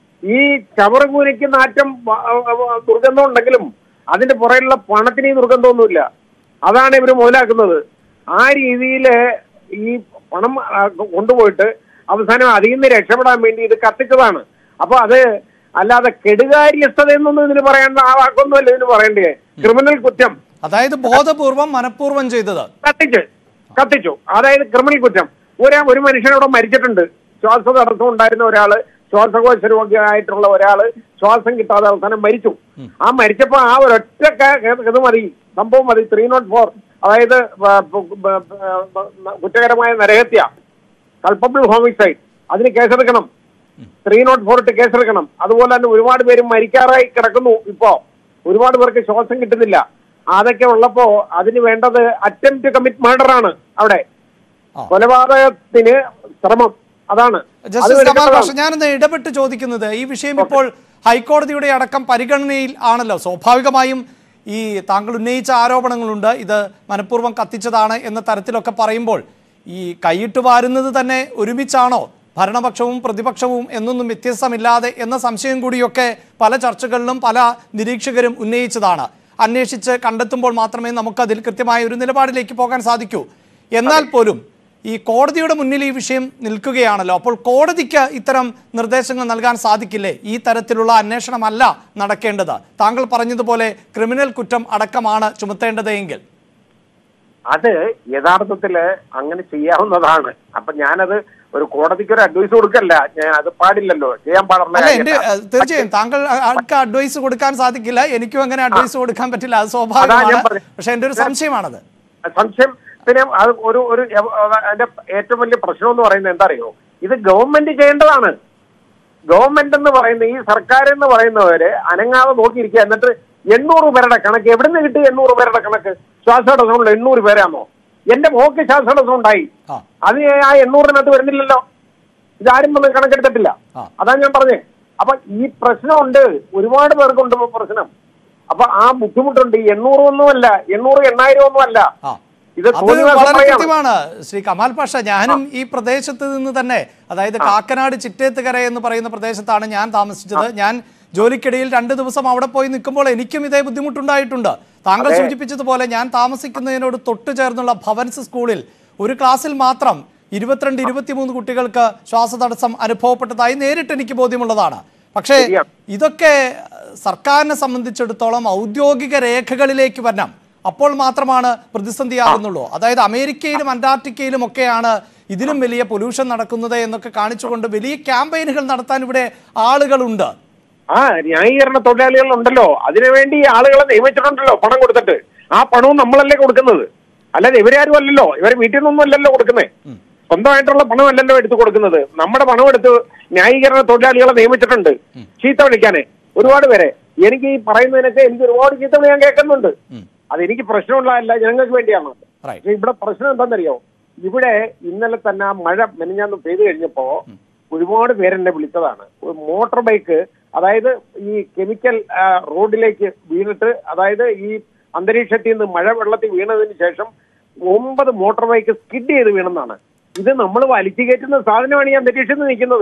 ഈ ചവറുകൂനയ്ക്ക് നാറ്റം ദുർഗന്ധം ഉണ്ടെങ്കിലും അതിന്റെ പുറകിലുള്ള പണത്തിന് ഈ ദുർഗന്ധമൊന്നുമില്ല. അതാണ് ഇവർ മുതലാക്കുന്നത്. ആ രീതിയിൽ ഈ പണം കൊണ്ടുപോയിട്ട് അവസാനം അതിൽ നിന്ന് രക്ഷപ്പെടാൻ വേണ്ടി ഇത് കത്തിച്ചതാണ്. അപ്പൊ അത് അല്ലാതെ കെടുകാര്യസ്ഥത എന്നൊന്നും ഇതിന് പറയേണ്ട ആ വാക്കൊന്നുമല്ല ഇതിന് പറയേണ്ടേ. ക്രിമിനൽ കുറ്റം, അതായത് ബോധപൂർവം മനഃപൂർവ്വം ചെയ്തത് കത്തിച്ച് കത്തിച്ചു. അതായത് ക്രിമിനൽ കുറ്റം. ഒരാ ഒരു മനുഷ്യനോട് മരിച്ചിട്ടുണ്ട്. ശ്വാസ തടസ്സം ഉണ്ടായിരുന്ന ഒരാള്, ശ്വാസകോശ രോഗിയായിട്ടുള്ള ഒരാള് ശ്വാസം കിട്ടാതെ അവസാനം മരിച്ചു. ആ മരിച്ചപ്പോ ആ ഒരൊറ്റ ഇത് മതി, സംഭവം മതി. ത്രീ നോട്ട് ഫോർ അതായത് കുറ്റകരമായ നരഹത്യ, കൾപ്പബിൾ ഹോമിസൈഡ്, അതിന് കേസെടുക്കണം. ത്രീ നോട്ട് ഫോർ ഇട്ട് കേസെടുക്കണം. അതുപോലെ തന്നെ ഒരുപാട് പേര് മരിക്കാറായി കിടക്കുന്നു. ഇപ്പോ ഒരുപാട് പേർക്ക് ശ്വാസം കിട്ടുന്നില്ല. അതൊക്കെ ഉള്ളപ്പോ അതിന് വേണ്ടത് അറ്റംപ്റ്റ് ടു കമ്മിറ്റ് മർഡർ ആണ്. അവിടെ കൊലപാതകത്തിന് ശ്രമം. അതാണ് ഞാനൊന്ന് ഇടപെട്ട് ചോദിക്കുന്നത്. ഈ വിഷയം ഇപ്പോൾ ഹൈക്കോടതിയുടെ അടക്കം പരിഗണനയിൽ ആണല്ലോ. സ്വാഭാവികമായും ഈ താങ്കൾ ഉന്നയിച്ച ആരോപണങ്ങളുണ്ട്. ഇത് മനഃപൂർവ്വം കത്തിച്ചതാണ് എന്ന തരത്തിലൊക്കെ പറയുമ്പോൾ ഈ കൈയിട്ട് വാരുന്നത് തന്നെ ഒരുമിച്ചാണോ? ഭരണപക്ഷവും പ്രതിപക്ഷവും എന്നൊന്നും വ്യത്യസ്തമില്ലാതെ എന്ന സംശയം കൂടിയൊക്കെ പല ചർച്ചകളിലും പല നിരീക്ഷകരും ഉന്നയിച്ചതാണ്. അന്വേഷിച്ച് കണ്ടെത്തുമ്പോൾ മാത്രമേ നമുക്കതിൽ കൃത്യമായ ഒരു നിലപാടിലേക്ക് പോകാൻ സാധിക്കൂ. എന്നാൽ പോലും ഈ കോടതിയുടെ മുന്നിൽ ഈ വിഷയം നിൽക്കുകയാണല്ലോ. അപ്പോൾ കോടതിക്ക് ഇത്തരം നിർദ്ദേശങ്ങൾ നൽകാൻ സാധിക്കില്ലേ? ഈ തരത്തിലുള്ള അന്വേഷണമല്ല നടക്കേണ്ടത്, താങ്കൾ പറഞ്ഞതുപോലെ ക്രിമിനൽ കുറ്റം അടക്കമാണ് ചുമത്തേണ്ടത് എങ്കിൽ. അത് യഥാർത്ഥത്തില് അങ്ങനെ ചെയ്യാവുന്നതാണ്. അപ്പൊ ഞാനത് ഒരു കോടതിക്ക് ഒരു അഡ്വൈസ് കൊടുക്കല്ല, ഞാൻ അത് പാടില്ലല്ലോ, ചെയ്യാൻ പാടില്ല. തീർച്ചയായും താങ്കൾ ആൾക്ക് അഡ്വൈസ് കൊടുക്കാൻ സാധിക്കില്ല, എനിക്കും അങ്ങനെ അഡ്വൈസ് കൊടുക്കാൻ പറ്റില്ല, അത് സ്വാഭാവികമാണ്. പക്ഷെ എന്റെ ഒരു സംശയമാണത്. സംശയം പിന്നെ അത് ഒരു ഒരു അതിന്റെ ഏറ്റവും വലിയ പ്രശ്നം എന്ന് പറയുന്നത് എന്താ അറിയോ, ഇത് ഗവൺമെന്റ് ചെയ്യേണ്ടതാണ്. ഗവൺമെന്റ് എന്ന് പറയുന്ന ഈ സർക്കാർ എന്ന് പറയുന്നവര് അനങ്ങാതെ നോക്കിയിരിക്കുക. എന്നിട്ട് എണ്ണൂറ് പേരുടെ കണക്ക് എവിടെ നിന്ന് കിട്ടി? എണ്ണൂറ് പേരുടെ കണക്ക് ശ്വാസതടസ്സമുള്ള എണ്ണൂറ് പേരാണോ? എന്റെ മോക്ക് ശ്വാസതടസ്സം ഉണ്ടായി, അത് ആ എണ്ണൂറിനകത്ത് വരുന്നില്ലല്ലോ. ഇതാരും വന്ന് കണക്കെടുത്തിട്ടില്ല. അതാ ഞാൻ പറഞ്ഞേ. അപ്പൊ ഈ പ്രശ്നമുണ്ട്, ഒരുപാട് പേർക്കുണ്ട് പ്രശ്നം. അപ്പൊ ആ ബുദ്ധിമുട്ടുണ്ട്. ഈ എണ്ണൂറ് ഒന്നുമല്ല, എണ്ണൂറ് എണ്ണായിരം ഒന്നും അല്ല. ഇത് വളരെ കൃത്യമാണ് ശ്രീ കമാൽ പാഷ. ഞാനും ഈ പ്രദേശത്ത് നിന്ന് തന്നെ, അതായത് കാക്കനാട് ചിറ്റേത്തുകര എന്ന് പറയുന്ന പ്രദേശത്താണ് ഞാൻ താമസിച്ചത്. ഞാൻ ജോലിക്കിടയിൽ രണ്ട് ദിവസം അവിടെ പോയി നിൽക്കുമ്പോൾ എനിക്കും ഇതേ ബുദ്ധിമുട്ടുണ്ടായിട്ടുണ്ട്. താങ്കൾ സൂചിപ്പിച്ചതുപോലെ ഞാൻ താമസിക്കുന്നതിനോട് തൊട്ടു ചേർന്നുള്ള ഭവൻസ് സ്കൂളിൽ ഒരു ക്ലാസ്സിൽ മാത്രം ഇരുപത്തിരണ്ട് ഇരുപത്തിമൂന്ന് കുട്ടികൾക്ക് ശ്വാസതടസ്സം അനുഭവപ്പെട്ടതായി നേരിട്ട് എനിക്ക് ബോധ്യമുള്ളതാണ്. പക്ഷേ ഇതൊക്കെ സർക്കാരിനെ സംബന്ധിച്ചിടത്തോളം ഔദ്യോഗിക രേഖകളിലേക്ക് വരണം, അപ്പോൾ മാത്രമാണ് പ്രതിസന്ധിയാകുന്നുള്ളൂ. അതായത് അമേരിക്കയിലും അന്റാർട്ടിക്കയിലും ഒക്കെയാണ് ഇതിലും വലിയ പൊല്യൂഷൻ നടക്കുന്നത് എന്നൊക്കെ കാണിച്ചുകൊണ്ട് വലിയ ക്യാമ്പയിനുകൾ നടത്താൻ ഇവിടെ ആളുകളുണ്ട്. ആ ന്യായീകരണ തൊഴിലാളികൾ ഉണ്ടല്ലോ, അതിനുവേണ്ടി ആളുകളെ നിയമിച്ചിട്ടുണ്ടല്ലോ പണം കൊടുത്തിട്ട്. ആ പണവും നമ്മളല്ലേ കൊടുക്കുന്നത്, അല്ലാതെ ഇവരാരും അല്ലല്ലോ. ഇവർ വീട്ടിൽ നിന്നൊന്നും അല്ലല്ലോ കൊടുക്കുന്നേ, സ്വന്തമായിട്ടുള്ള പണം അല്ലല്ലോ എടുത്ത് കൊടുക്കുന്നത്. നമ്മുടെ പണം എടുത്ത് ന്യായീകരണ തൊഴിലാളികളെ നിയമിച്ചിട്ടുണ്ട് ചീത്ത വിളിക്കാനേ ഒരുപാട് പേരെ. എനിക്ക് ഈ പറയുന്നതിനൊക്കെ എനിക്ക് ഒരുപാട് ചീത്ത വിളി ഞാൻ കേൾക്കുന്നുണ്ട്. അതെനിക്ക് പ്രശ്നമുള്ളതല്ല, ജനങ്ങൾക്ക് വേണ്ടിയാണ്. പക്ഷെ ഇവിടെ പ്രശ്നം എന്താണെന്നറിയോ, ഇവിടെ ഇന്നലെ തന്നെ മഴ മെനഞ്ഞാന്ന് പെയ്തു കഴിഞ്ഞപ്പോ ഒരുപാട് പേരെന്നെ വിളിച്ചതാണ്. മോട്ടോർ ബൈക്ക്, അതായത് ഈ കെമിക്കൽ റോഡിലേക്ക് വീണിട്ട്, അതായത് ഈ അന്തരീക്ഷത്തിൽ നിന്ന് മഴ വെള്ളത്തിൽ വീണതിന് ശേഷം ഒമ്പത് മോട്ടോർ ബൈക്ക് സ്കിഡ് ചെയ്ത് വീണെന്നാണ്. ഇത് നമ്മൾ വലിച്ചു കയറ്റുന്ന സാധനമാണ് ഈ അന്തരീക്ഷത്തിൽ നിൽക്കുന്നത്.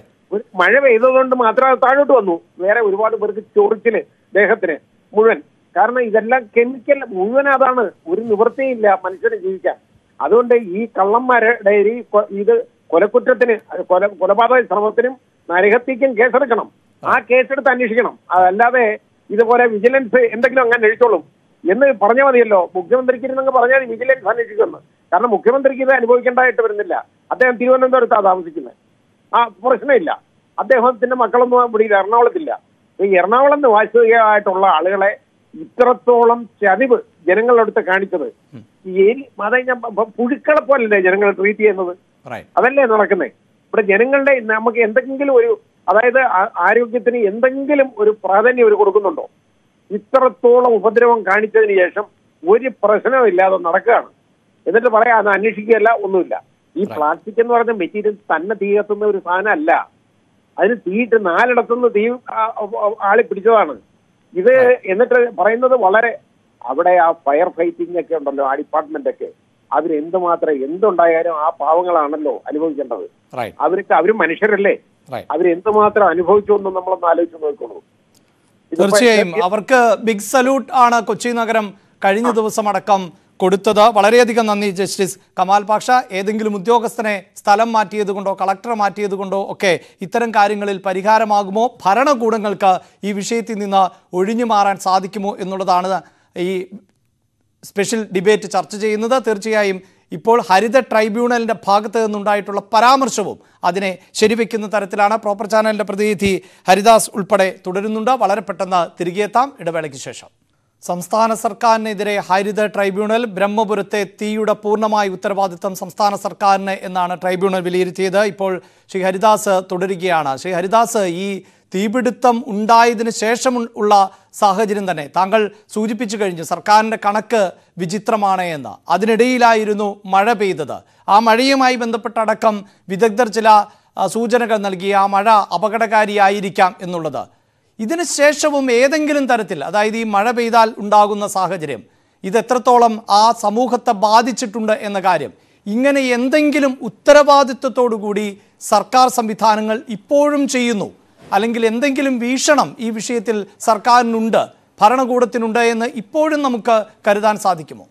മഴ പെയ്തതുകൊണ്ട് മാത്രം അത് താഴോട്ട് വന്നു. വേറെ ഒരുപാട് പേർക്ക് ചൊറിച്ചില് ദേഹത്തിന് മുഴുവൻ. കാരണം ഇതെല്ലാം കെമിക്കൽ മുഴുവൻ. അതാണ്, ഒരു നിവൃത്തിയില്ല മനുഷ്യന് ജീവിക്കാൻ. അതുകൊണ്ട് ഈ കള്ളന്മാരുടെ ഈ ഇത് കൊലക്കുറ്റത്തിന്, കൊല കൊലപാതക ശ്രമത്തിനും നരഹത്യക്കും കേസെടുക്കണം. ആ കേസെടുത്ത് അന്വേഷിക്കണം. അതല്ലാതെ ഇതുപോലെ വിജിലൻസ് എന്തെങ്കിലും അങ്ങനെ അന്വേഷിച്ചോളും എന്ന് പറഞ്ഞാൽ മതിയല്ലോ. മുഖ്യമന്ത്രിക്ക് ഇരുന്നങ്ങ് പറഞ്ഞാൽ വിജിലൻസ് അന്വേഷിക്കുമെന്ന്. കാരണം മുഖ്യമന്ത്രിക്ക് ഇത് അനുഭവിക്കേണ്ടതായിട്ട് വരുന്നില്ല. അദ്ദേഹം തിരുവനന്തപുരത്താണ് താമസിക്കുന്നത്. ആ പ്രശ്നമില്ല. അദ്ദേഹത്തിന്റെ മക്കളൊന്നും ഇവിടെ എറണാകുളത്തില്ല. ഈ എറണാകുളം നിവാസികളായിട്ടുള്ള ആളുകളെ ഇത്രത്തോളം ചതിവ് ജനങ്ങളുടെ അടുത്ത് കാണിച്ചത് ഈ അതായത് ഞാൻ പുഴുക്കളെ പോലല്ലേ ജനങ്ങളെ ട്രീറ്റ് ചെയ്യുന്നത്? അതല്ലേ നടക്കുന്നേ ഇവിടെ? ജനങ്ങളുടെ നമുക്ക് എന്തെങ്കിലും ഒരു, അതായത് ആരോഗ്യത്തിന് എന്തെങ്കിലും ഒരു പ്രാധാന്യം അവർ കൊടുക്കുന്നുണ്ടോ? ഇത്രത്തോളം ഉപദ്രവം കാണിച്ചതിന് ശേഷം ഒരു പ്രശ്നമില്ലാതെ നടക്കുകയാണ്. എന്നിട്ട് പറയാം അത് അന്വേഷിക്കുകയല്ല, ഒന്നുമില്ല. ഈ പ്ലാസ്റ്റിക് എന്ന് പറയുന്ന മെറ്റീരിയൽ തന്നെ തീ കത്തുന്ന ഒരു സാധനം അല്ല. അതിന് തീയിട്ട് നാലിടത്തുനിന്ന് തീ ആളി പിടിച്ചതാണ് ഇത്. എന്നിട്ട് പറയുന്നത് വളരെ, അവിടെ ആ ഫയർ ഫൈറ്റിംഗ് ഒക്കെ ഉണ്ടല്ലോ, ആ ഡിപ്പാർട്ട്മെന്റ് ഒക്കെ, അവര് എന്തുമാത്രം എന്തുണ്ടായാലും ആ പാവങ്ങളാണല്ലോ അനുഭവിക്കേണ്ടത്. അവർക്ക് അവര് മനുഷ്യരല്ലേ, അവര് എന്തുമാത്രം അനുഭവിച്ചു എന്ന് നമ്മളൊന്ന് ആലോചിച്ച് നോക്കുള്ളൂ. തീർച്ചയായും അവർക്ക് ബിഗ് സല്യൂട്ട് ആണ് കൊച്ചി നഗരം കഴിഞ്ഞ ദിവസം അടക്കം കൊടുത്തത്. വളരെയധികം നന്ദി ജസ്റ്റിസ് കമാൽ പാഷ. ഏതെങ്കിലും ഉദ്യോഗസ്ഥനെ സ്ഥലം മാറ്റിയത് കൊണ്ടോ കളക്ടറെ മാറ്റിയത് കൊണ്ടോ ഒക്കെ ഇത്തരം കാര്യങ്ങളിൽ പരിഹാരമാകുമോ? ഭരണകൂടങ്ങൾക്ക് ഈ വിഷയത്തിൽ നിന്ന് ഒഴിഞ്ഞു മാറാൻ സാധിക്കുമോ എന്നുള്ളതാണ് ഈ സ്പെഷ്യൽ ഡിബേറ്റ് ചർച്ച ചെയ്യുന്നത്. തീർച്ചയായും ഇപ്പോൾ ഹരിത ട്രൈബ്യൂണലിൻ്റെ ഭാഗത്ത് നിന്നുണ്ടായിട്ടുള്ള പരാമർശവും അതിനെ ശരിവെക്കുന്ന തരത്തിലാണ്. പ്രോപ്പർ ചാനലിൻ്റെ പ്രതിനിധി ഹരിദാസ് ഉൾപ്പെടെ തുടരുന്നുണ്ട്. വളരെ പെട്ടെന്ന് തിരികെ എത്താം ഇടവേളയ്ക്ക് ശേഷം. സംസ്ഥാന സർക്കാരിനെതിരെ ഹരിത ട്രൈബ്യൂണൽ. ബ്രഹ്മപുരത്തെ തീയുടെ പൂർണ്ണമായ ഉത്തരവാദിത്തം സംസ്ഥാന സർക്കാരിന് എന്നാണ് ട്രൈബ്യൂണൽ വിലയിരുത്തിയത്. ഇപ്പോൾ ശ്രീ ഹരിദാസ് തുടരുകയാണ്. ശ്രീ ഹരിദാസ്, ഈ തീപിടുത്തം ഉണ്ടായതിനു ശേഷം ഉള്ള സാഹചര്യം തന്നെ താങ്കൾ സൂചിപ്പിച്ചു കഴിഞ്ഞു. സർക്കാരിൻ്റെ കണക്ക് വിചിത്രമാണ് എന്ന്. അതിനിടയിലായിരുന്നു മഴ പെയ്തത്. ആ മഴയുമായി ബന്ധപ്പെട്ടടക്കം വിദഗ്ധർ ചില സൂചനകൾ നൽകി. ആ മഴ അപകടകാരിയായിരിക്കാം എന്നുള്ളത്. ഇതിന് ശേഷവും ഏതെങ്കിലും തരത്തിൽ, അതായത് ഈ മഴ പെയ്താൽ ഉണ്ടാകുന്ന സാഹചര്യം, ഇത് എത്രത്തോളം ആ സമൂഹത്തെ ബാധിച്ചിട്ടുണ്ട് എന്ന കാര്യം, ഇങ്ങനെ എന്തെങ്കിലും ഉത്തരവാദിത്വത്തോടു കൂടി സർക്കാർ സംവിധാനങ്ങൾ ഇപ്പോഴും ചെയ്യുന്നു, അല്ലെങ്കിൽ എന്തെങ്കിലും വീക്ഷണം ഈ വിഷയത്തിൽ സർക്കാരിനുണ്ട് ഭരണകൂടത്തിനുണ്ട് എന്ന് ഇപ്പോഴും നമുക്ക് കരുതാൻ സാധിക്കുമോ?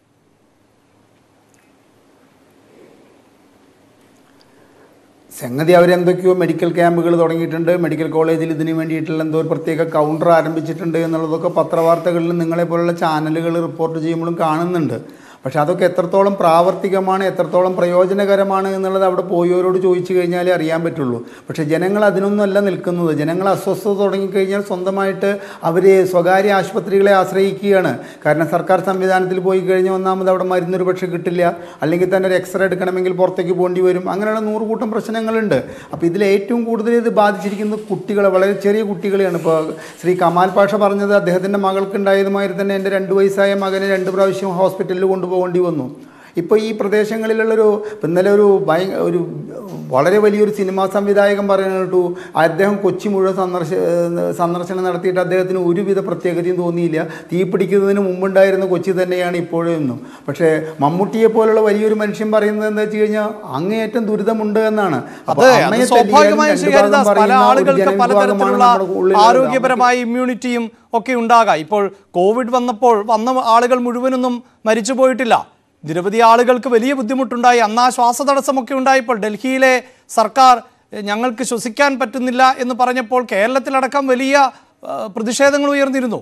സംഗതി അവരെന്തൊക്കെയോ മെഡിക്കൽ ക്യാമ്പുകൾ തുടങ്ങിയിട്ടുണ്ട്, മെഡിക്കൽ കോളേജിൽ ഇതിന് വേണ്ടിയിട്ടുള്ള എന്തോ ഒരു പ്രത്യേക കൗണ്ടർ ആരംഭിച്ചിട്ടുണ്ട് എന്നുള്ളതൊക്കെ പത്രവാർത്തകളിലും നിങ്ങളെപ്പോലുള്ള ചാനലുകൾ റിപ്പോർട്ട് ചെയ്യുമ്പോഴും കാണുന്നുണ്ട്. പക്ഷെ അതൊക്കെ എത്രത്തോളം പ്രാവർത്തികമാണ്, എത്രത്തോളം പ്രയോജനകരമാണ് എന്നുള്ളത് അവിടെ പോയവരോട് ചോദിച്ചു കഴിഞ്ഞാലേ അറിയാൻ പറ്റുള്ളൂ. പക്ഷേ ജനങ്ങൾ അതിനൊന്നുമല്ല നിൽക്കുന്നത്. ജനങ്ങൾ അസ്വസ്ഥത തുടങ്ങിക്കഴിഞ്ഞാൽ സ്വന്തമായിട്ട് അവർ സ്വകാര്യ ആശുപത്രികളെ ആശ്രയിക്കുകയാണ്. കാരണം സർക്കാർ സംവിധാനത്തിൽ പോയി കഴിഞ്ഞാൽ ഒന്നാമത് അവിടെ മരുന്നൊരു പക്ഷേ കിട്ടില്ല, അല്ലെങ്കിൽ തന്നെ ഒരു എക്സ്റേ എടുക്കണമെങ്കിൽ പുറത്തേക്ക് പോകേണ്ടി വരും. അങ്ങനെയുള്ള നൂറുകൂട്ടം പ്രശ്നങ്ങളുണ്ട്. അപ്പോൾ ഇതിൽ ഏറ്റവും കൂടുതൽ ഇത് ബാധിച്ചിരിക്കുന്നത് കുട്ടികളെ, വളരെ ചെറിയ കുട്ടികളെയാണ്. ഇപ്പോൾ ശ്രീ കമാൽ പാഷ പറഞ്ഞത് അദ്ദേഹത്തിൻ്റെ മകൾക്കുണ്ടായതുമാതിരി തന്നെ എൻ്റെ രണ്ട് വയസ്സായ മകനെ രണ്ട് പ്രാവശ്യം ഹോസ്പിറ്റലിൽ കൊണ്ടുപോകേണ്ടി വന്നു. ഇപ്പോൾ ഈ പ്രദേശങ്ങളിലുള്ളൊരു ഇന്നലെ ഒരു ഭയ ഒരു വളരെ വലിയൊരു സിനിമാ സംവിധായകൻ പറയുന്നത് കേട്ടു, അദ്ദേഹം കൊച്ചി മുഴുവൻ സന്ദർശ സന്ദർശനം നടത്തിയിട്ട് അദ്ദേഹത്തിന് ഒരുവിധ പ്രത്യേകതയും തോന്നിയില്ല. തീ പിടിക്കുന്നതിന് മുമ്പുണ്ടായിരുന്ന കൊച്ചി തന്നെയാണ് ഇപ്പോഴെന്നും. പക്ഷേ മമ്മൂട്ടിയെ പോലുള്ള വലിയൊരു മനുഷ്യൻ പറയുന്നത് എന്താ വെച്ച് കഴിഞ്ഞാൽ അങ്ങേയറ്റം ദുരിതമുണ്ട് എന്നാണ്. ആരോഗ്യപരമായ ഇമ്മ്യൂണിറ്റിയും ഒക്കെ ഉണ്ടാകാം. ഇപ്പോൾ കോവിഡ് വന്നപ്പോൾ വന്ന ആളുകൾ മുഴുവനൊന്നും മരിച്ചു പോയിട്ടില്ല. നിരവധി ആളുകൾക്ക് വലിയ ബുദ്ധിമുട്ടുണ്ടായി. അന്ന് ആ ശ്വാസതടസ്സമൊക്കെ ഉണ്ടായപ്പോൾ ഡൽഹിയിലെ സർക്കാർ ഞങ്ങൾക്ക് ശ്വസിക്കാൻ പറ്റുന്നില്ല എന്ന് പറഞ്ഞപ്പോൾ കേരളത്തിലടക്കം വലിയ പ്രതിഷേധങ്ങൾ ഉയർന്നിരുന്നു.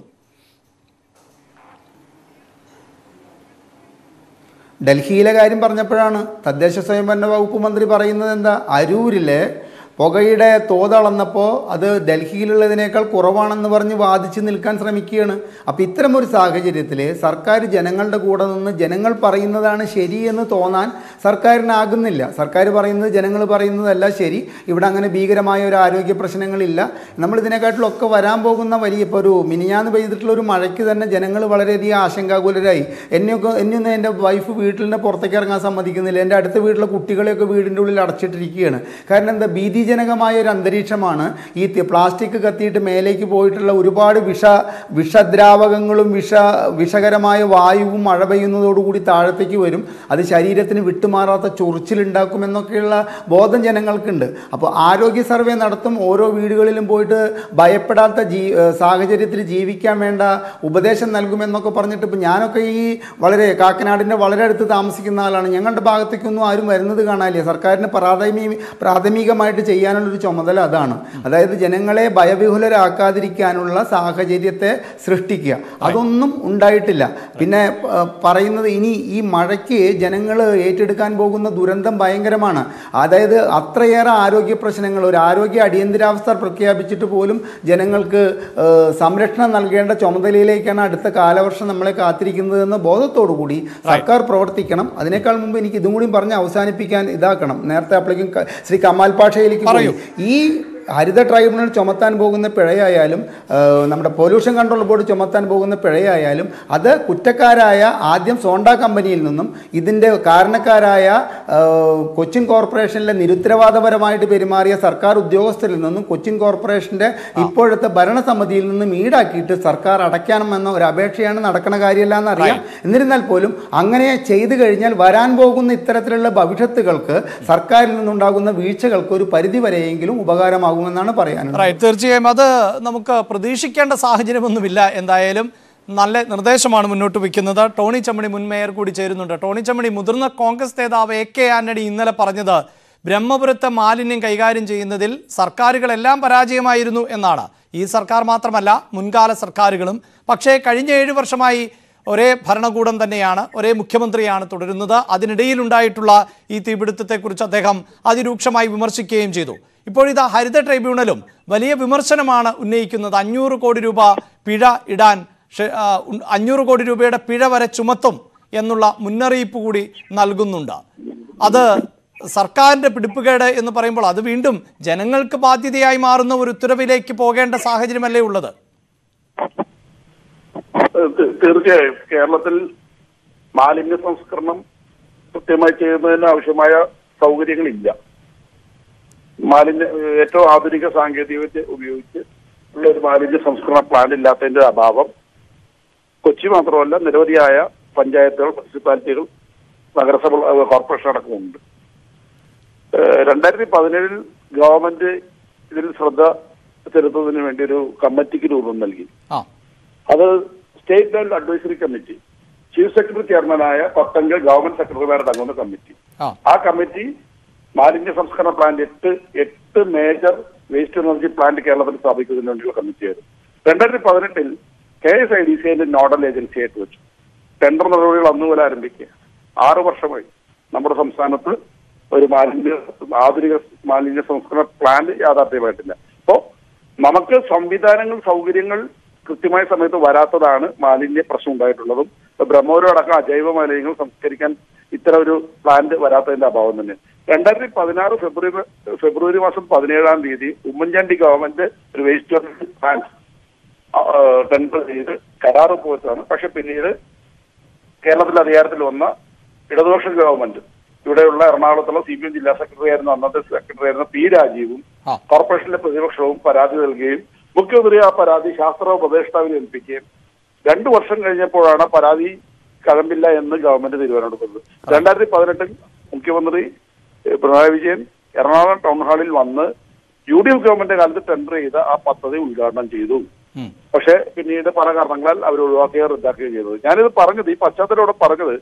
ഡൽഹിയിലെ കാര്യം പറഞ്ഞപ്പോഴാണ് തദ്ദേശ സ്വയംഭരണ വകുപ്പ് മന്ത്രി പറയുന്നത് എന്താ, അരൂരിലെ പുകയുടെ തോതളന്നപ്പോൾ അത് ഡൽഹിയിലുള്ളതിനേക്കാൾ കുറവാണെന്ന് പറഞ്ഞ് വാദിച്ച് നിൽക്കാൻ ശ്രമിക്കുകയാണ്. അപ്പോൾ ഇത്തരമൊരു സാഹചര്യത്തിൽ സർക്കാർ ജനങ്ങളുടെ കൂടെ നിന്ന് ജനങ്ങൾ പറയുന്നതാണ് ശരിയെന്ന് തോന്നാൻ സർക്കാരിനാകുന്നില്ല. സർക്കാർ പറയുന്നത് ജനങ്ങൾ പറയുന്നതല്ല ശരി, ഇവിടെ അങ്ങനെ ഭീകരമായ ഒരു ആരോഗ്യ പ്രശ്നങ്ങളില്ല. നമ്മളിതിനെക്കാട്ടിലൊക്കെ വരാൻ പോകുന്ന വലിയ ഇപ്പോൾ ഒരു മിനിഞ്ഞാന്ന് പെയ്തിട്ടുള്ള ഒരു മഴയ്ക്ക് തന്നെ ജനങ്ങൾ വളരെയധികം ആശങ്കാകുലരായി. എന്നെയൊക്കെ എന്നെയൊന്നും എൻ്റെ വൈഫ് വീട്ടിൽ നിന്ന് പുറത്തേക്ക് ഇറങ്ങാൻ സമ്മതിക്കുന്നില്ല. എൻ്റെ അടുത്ത വീട്ടിലെ കുട്ടികളെയൊക്കെ വീടിൻ്റെ ഉള്ളിൽ അടച്ചിട്ടിരിക്കുകയാണ്. കാരണം എന്താ, ഭീതി ജനകമായ ഒരു അന്തരീക്ഷമാണ്. ഈ പ്ലാസ്റ്റിക് കത്തിയിട്ട് മേലേക്ക് പോയിട്ടുള്ള ഒരുപാട് വിഷ വിഷദ്രാവകങ്ങളും വിഷ വിഷകരമായ വായുവും മഴ പെയ്യുന്നതോടുകൂടി താഴത്തേക്ക് വരും. അത് ശരീരത്തിന് വിട്ടുമാറാത്ത ചൊറിച്ചിലുണ്ടാക്കുമെന്നൊക്കെയുള്ള ബോധം ജനങ്ങൾക്കുണ്ട്. അപ്പോൾ ആരോഗ്യ സർവേ നടത്തും, ഓരോ വീടുകളിലും പോയിട്ട് ഭയപ്പെടാത്ത ജീ സാഹചര്യത്തിൽ ജീവിക്കാൻ വേണ്ട ഉപദേശം നൽകുമെന്നൊക്കെ പറഞ്ഞിട്ട് ഇപ്പോൾ ഞാനൊക്കെ ഈ വളരെ കാക്കനാടിൻ്റെ വളരെ അടുത്ത് താമസിക്കുന്ന ആളാണ്. ഞങ്ങളുടെ ഭാഗത്തേക്കൊന്നും ആരും വരുന്നത് കാണാനില്ല. സർക്കാരിന് പ്രാഥമിക പ്രാഥമികമായിട്ട് ചെയ്യാനുള്ളൊരു ചുമതല അതാണ്. അതായത് ജനങ്ങളെ ഭയവിഹുലരാക്കാതിരിക്കാനുള്ള സാഹചര്യത്തെ സൃഷ്ടിക്കുക. അതൊന്നും ഉണ്ടായിട്ടില്ല. പിന്നെ പറയുന്നത് ഇനി ഈ മഴയ്ക്ക് ജനങ്ങൾ ഏറ്റെടുക്കാൻ പോകുന്ന ദുരന്തം ഭയങ്കരമാണ്. അതായത് അത്രയേറെ ആരോഗ്യ പ്രശ്നങ്ങൾ, ഒരു ആരോഗ്യ അടിയന്തരാവസ്ഥ പ്രഖ്യാപിച്ചിട്ട് പോലും ജനങ്ങൾക്ക് സംരക്ഷണം നൽകേണ്ട ചുമതലയിലേക്കാണ് അടുത്ത കാലവർഷം നമ്മളെ കാത്തിരിക്കുന്നതെന്ന ബോധത്തോടു കൂടി സർക്കാർ പ്രവർത്തിക്കണം. അതിനേക്കാൾ മുമ്പ് എനിക്ക് ഇതും കൂടി പറഞ്ഞ് അവസാനിപ്പിക്കാൻ ഇതാക്കണം. നേരത്തെ അപ്പോഴേക്കും ശ്രീ കമാൽ പാഷയിലേക്ക് ഈ ഹരിത ട്രൈബ്യൂണൽ ചുമത്താൻ പോകുന്ന പിഴയായാലും നമ്മുടെ പൊല്യൂഷൻ കൺട്രോൾ ബോർഡ് ചുമത്താൻ പോകുന്ന പിഴയായാലും അത് കുറ്റക്കാരായ ആദ്യം സോണ്ട കമ്പനിയിൽ നിന്നും ഇതിൻ്റെ കാരണക്കാരായ കൊച്ചിൻ കോർപ്പറേഷനിലെ നിരുത്തരവാദപരമായിട്ട് പെരുമാറിയ സർക്കാർ ഉദ്യോഗസ്ഥരിൽ നിന്നും കൊച്ചിൻ കോർപ്പറേഷൻ്റെ ഇപ്പോഴത്തെ ഭരണസമിതിയിൽ നിന്നും ഈടാക്കിയിട്ട് സർക്കാർ അടയ്ക്കണമെന്ന ഒരു അപേക്ഷയാണ് നടക്കുന്ന കാര്യമല്ല എന്നറിയാം. എന്നിരുന്നാൽ പോലും അങ്ങനെ ചെയ്തു കഴിഞ്ഞാൽ വരാൻ പോകുന്ന ഇത്തരത്തിലുള്ള ഭവിഷ്യത്തുകൾക്ക് സർക്കാരിൽ നിന്നുണ്ടാകുന്ന വീഴ്ചകൾക്ക് ഒരു പരിധിവരെയെങ്കിലും ഉപകാരമാകും. തീർച്ചയായും അത് നമുക്ക് പ്രതീക്ഷിക്കേണ്ട സാഹചര്യമൊന്നുമില്ല. എന്തായാലും നല്ല നിർദ്ദേശമാണ് മുന്നോട്ട് വയ്ക്കുന്നത്. ടോണി ചമ്മണി മുൻ മേയർ കൂടി ചേരുന്നുണ്ട്. ടോണി ചമ്മണി, മുതിർന്ന കോൺഗ്രസ് നേതാവ് എ കെ ആന്റണി ഇന്നലെ പറഞ്ഞത് ബ്രഹ്മപുരത്തെ മാലിന്യം കൈകാര്യം ചെയ്യുന്നതിൽ സർക്കാരുകളെല്ലാം പരാജയമായിരുന്നു എന്നാണ്. ഈ സർക്കാർ മാത്രമല്ല, മുൻകാല സർക്കാരുകളും. പക്ഷേ കഴിഞ്ഞ ഏഴ് വർഷമായി ഒരേ ഭരണകൂടം തന്നെയാണ്, ഒരേ മുഖ്യമന്ത്രിയാണ് തുടരുന്നത്. അതിനിടയിലുണ്ടായിട്ടുള്ള ഈ തീപിടുത്തത്തെക്കുറിച്ച് അദ്ദേഹം അതിരൂക്ഷമായി വിമർശിക്കുകയും ചെയ്തു. ഇപ്പോഴിതാ ഹരിത ട്രൈബ്യൂണലും വലിയ വിമർശനമാണ് ഉന്നയിക്കുന്നത്. അഞ്ഞൂറ് കോടി രൂപ പിഴ ഇടാൻ അഞ്ഞൂറ് കോടി രൂപയുടെ പിഴ വരെ ചുമത്തും എന്നുള്ള മുന്നറിയിപ്പ് കൂടി നൽകുന്നുണ്ട്. അത് സർക്കാരിൻ്റെ പിടിപ്പുകേട് എന്ന് പറയുമ്പോൾ അത് വീണ്ടും ജനങ്ങൾക്ക് ബാധ്യതയായി മാറുന്ന ഒരു ഉത്തരവിലേക്ക് പോകേണ്ട സാഹചര്യമല്ലേ ഉള്ളത്? തീർച്ചയായും കേരളത്തിൽ മാലിന്യ സംസ്കരണം കൃത്യമായി ചെയ്യുന്നതിന് ആവശ്യമായ സൗകര്യങ്ങളില്ല. മാലിന്യ ഏറ്റവും ആധുനിക സാങ്കേതികവിദ്യ ഉപയോഗിച്ച് ഉള്ള ഒരു മാലിന്യ സംസ്കരണ പ്ലാന്റ് ഇല്ലാത്തതിന്റെ അഭാവം കൊച്ചി മാത്രമല്ല നിരവധിയായ പഞ്ചായത്തുകൾ, മുനിസിപ്പാലിറ്റികൾ, നഗരസഭ, കോർപ്പറേഷൻ അടക്കമുണ്ട്. രണ്ടായിരത്തി പതിനേഴിൽ ഗവൺമെന്റ് ഇതിൽ ശ്രദ്ധ ചെലുത്തുന്നതിന് വേണ്ടി ഒരു കമ്മിറ്റിക്ക് രൂപം നൽകി. അത് state level advisory committee, chief secretary ചെയർമാനായ പത്തംഗ ഗവൺമെന്റ് സെക്രട്ടറിമാരുടെ അംഗുന്ന കമ്മിറ്റി. ആ കമ്മിറ്റി മാലിന്യ സംസ്കരണ പ്ലാന്റ് എട്ട് എട്ട് മേജർ വേസ്റ്റ് എനർജി പ്ലാന്റ് കേരളത്തിൽ സ്ഥാപിക്കുന്നതിന് വേണ്ടിയുള്ള കമ്മിറ്റിയായിരുന്നു. രണ്ടായിരത്തി പതിനെട്ടിൽ K S I D C അതിന്റെ നോഡൽ ഏജൻസിയായിട്ട് വെച്ചു. ടെൻഡർ നടപടികൾ അന്ന് പോലെ ആരംഭിക്കുക. ആറു വർഷമായി നമ്മുടെ സംസ്ഥാനത്ത് ഒരു മാലിന്യ ആധുനിക മാലിന്യ സംസ്കരണ പ്ലാന്റ് യാഥാർത്ഥ്യമായിട്ടില്ല. അപ്പോ നമുക്ക് സംവിധാനങ്ങൾ സൗകര്യങ്ങൾ കൃത്യമായ സമയത്ത് വരാത്തതാണ് മാലിന്യ പ്രശ്നം ഉണ്ടായിട്ടുള്ളതും. ബ്രഹ്മപുരം അടക്കം അജൈവ മാലിന്യങ്ങൾ സംസ്കരിക്കാൻ ഇത്തരം ഒരു പ്ലാന്റ് വരാത്തതിന്റെ അഭാവം തന്നെ. രണ്ടായിരത്തി പതിനാറ് ഫെബ്രുവരി ഫെബ്രുവരി മാസം പതിനേഴാം തീയതി ഉമ്മൻചാണ്ടി ഗവൺമെന്റ് ഒരു വേസ്റ്റ് പ്ലാന്റ് ടെൻഡർ ചെയ്ത് കരാർ ഒപ്പുവെച്ചാണ്. പക്ഷെ പിന്നീട് കേരളത്തിൽ അധികാരത്തിൽ വന്ന ഇടതുപക്ഷ ഗവൺമെന്റ്, ഇവിടെയുള്ള എറണാകുളത്തുള്ള സി പി എം ജില്ലാ സെക്രട്ടറി ആയിരുന്ന അന്നത്തെ സെക്രട്ടറി ആയിരുന്ന പി രാജീവും കോർപ്പറേഷനിലെ പ്രതിപക്ഷവും പരാതി നൽകുകയും മുഖ്യമന്ത്രി ആ പരാതി ശാസ്ത്ര ഉപദേഷ്ടാവിനെ ഏൽപ്പിക്കുകയും രണ്ടു വർഷം കഴിഞ്ഞപ്പോഴാണ് പരാതി കഴമ്പില്ല എന്ന് ഗവൺമെന്റ് തീരുമാനമെടുക്കുന്നത്. രണ്ടായിരത്തി പതിനെട്ടിൽ മുഖ്യമന്ത്രി പിണറായി വിജയൻ എറണാകുളം ടൗൺ ഹാളിൽ വന്ന് യു ഡി എഫ് ഗവൺമെന്റ് കാലത്ത് ടെൻഡർ ചെയ്ത ആ പദ്ധതി ഉദ്ഘാടനം ചെയ്തു. പക്ഷെ പിന്നീട് പല കാരണങ്ങളാൽ അവർ ഒഴിവാക്കുകയോ റദ്ദാക്കുകയോ ചെയ്തത്. ഞാനിത് പറഞ്ഞത് ഈ പശ്ചാത്തലത്തോടെ പറഞ്ഞത്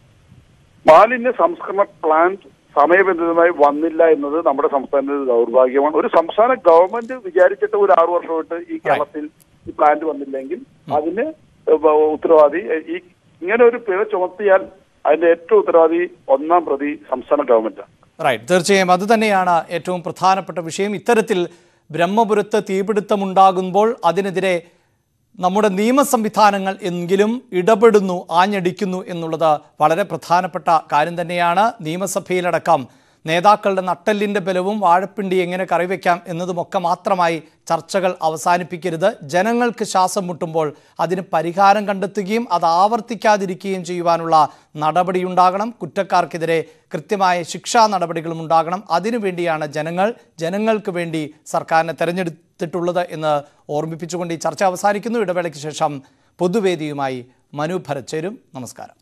മാലിന്യ സംസ്കരണ പ്ലാന്റ് സമയബന്ധിതമായി വന്നില്ല എന്നത് നമ്മുടെ സംസ്ഥാനത്തിന്റെ ദൗർഭാഗ്യമാണ്. ഒരു സംസ്ഥാന ഗവൺമെന്റ് വിചാരിച്ചിട്ട് ഒരു ആറു വർഷമായിട്ട് ഈ കേരളത്തിൽ ഈ പ്ലാന്റ് വന്നില്ലെങ്കിൽ അതിന് ഉത്തരവാദി ഈ ഇങ്ങനെ ഒരു പിഴ ചുമത്തിയാൽ അതിന്റെ ഏറ്റവും ഉത്തരവാദി ഒന്നാം പ്രതി സംസ്ഥാന ഗവൺമെന്റാണ്. റൈറ്റ്, തീർച്ചയായും അത് തന്നെയാണ് ഏറ്റവും പ്രധാനപ്പെട്ട വിഷയം. ഇത്തരത്തിൽ ബ്രഹ്മപുരത്ത് തീപിടുത്തമുണ്ടാകുമ്പോൾ അതിനെതിരെ നമ്മുടെ നിയമ സംവിധാനങ്ങൾ എങ്കിലും ഇടപെടുന്നു, ആഞ്ഞടിക്കുന്നു എന്നുള്ളത് വളരെ പ്രധാനപ്പെട്ട കാര്യം തന്നെയാണ്. നിയമസഭയിലടക്കം നേതാക്കളുടെ നട്ടെല്ലിൻ്റെ ബലവും വാഴപ്പിണ്ടി എങ്ങനെ കറിവെക്കാം എന്നതുമൊക്കെ മാത്രമായി ചർച്ചകൾ അവസാനിപ്പിക്കരുത്. ജനങ്ങൾക്ക് ശ്വാസം മുട്ടുമ്പോൾ അതിന് പരിഹാരം കണ്ടെത്തുകയും അത് ആവർത്തിക്കാതിരിക്കുകയും ചെയ്യുവാനുള്ള നടപടിയുണ്ടാകണം. കുറ്റക്കാർക്കെതിരെ കൃത്യമായ ശിക്ഷാ നടപടികളും ഉണ്ടാകണം. അതിനുവേണ്ടിയാണ് ജനങ്ങൾ ജനങ്ങൾക്ക് വേണ്ടി സർക്കാരിനെ തെരഞ്ഞെടുത്തിട്ടുള്ളത് എന്ന് ഓർമ്മിപ്പിച്ചുകൊണ്ട് ഈ ചർച്ച അവസാനിക്കുന്നു. ഇടവേളയ്ക്ക് ശേഷം പൊതുവേദിയുമായി മനു ഭരത് ചേരും. നമസ്കാരം.